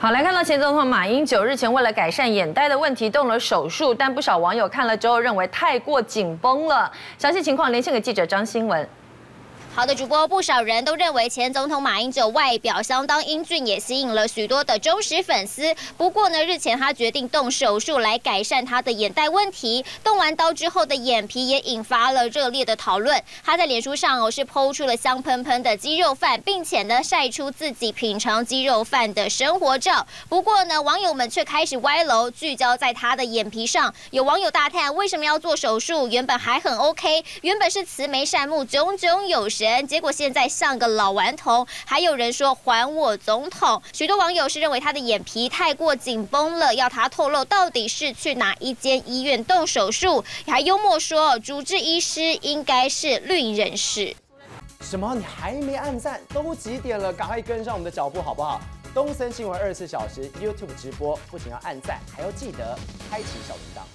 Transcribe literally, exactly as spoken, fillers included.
好，来看到前总统马英九日前为了改善眼袋的问题动了手术，但不少网友看了之后认为太过紧绷了。详细情况连线给记者张新文。 好的，主播，不少人都认为前总统马英九外表相当英俊，也吸引了许多的忠实粉丝。不过呢，日前他决定动手术来改善他的眼袋问题。动完刀之后的眼皮也引发了热烈的讨论。他在脸书上哦是抛出了香喷喷的鸡肉饭，并且呢晒出自己品尝鸡肉饭的生活照。不过呢，网友们却开始歪楼，聚焦在他的眼皮上。有网友大叹：为什么要做手术？原本还很 OK， 原本是慈眉善目、炯炯有神。 结果现在像个老顽童，还有人说还我总统。许多网友是认为他的眼皮太过紧绷了，要他透露到底是去哪一间医院动手术，还幽默说主治医师应该是绿人士。 什么？你还没按赞？都几点了？赶快跟上我们的脚步好不好？东森新闻二十四小时 YouTube 直播，不仅要按赞，还要记得开启小铃铛。